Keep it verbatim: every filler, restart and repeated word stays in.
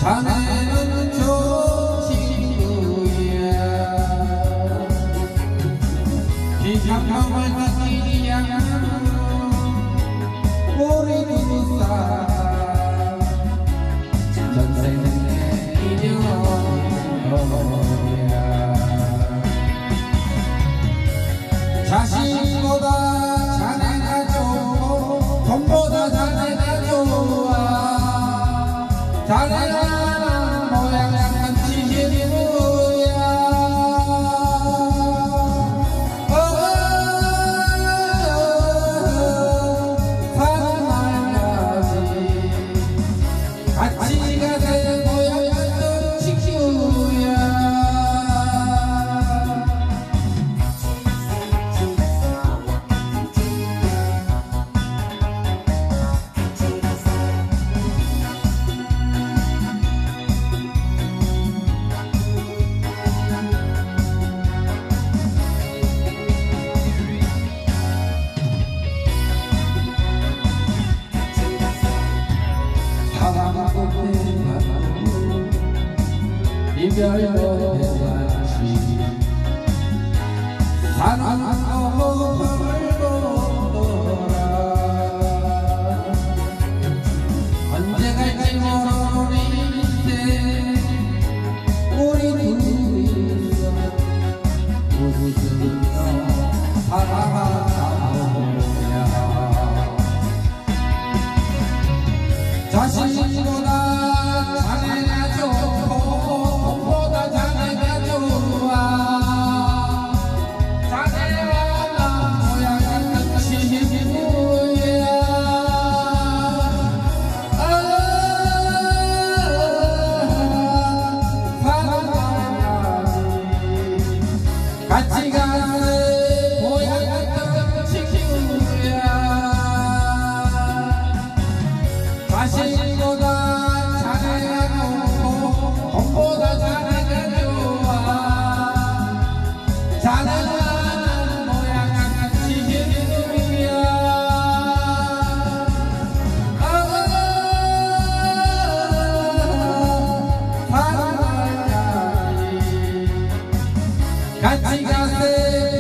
자네는 좋은 친구야. 비상금을 가지지 않고 우리 두 사람 전생에 인연이야. 자식보다 자네가 좋고 돈보다 자네가 좋아. 자네가 모양 약간 치신구야. 사는 날까지 같이 가세 모양 약간 친구야. 이별도 해야지. 사랑하고 벌고 돌아. 언제 갈지 모르는 인생 우리 둘이서 웃으며 살아가자 보야. 자신보다 자네가 좋고 같이 가세 모양 같은 친구야. 자식보다 자네가 좋고 돈보다 자네가 좋아. 자네는 모양 같은 친구야. 사랑하야지. 같이 가세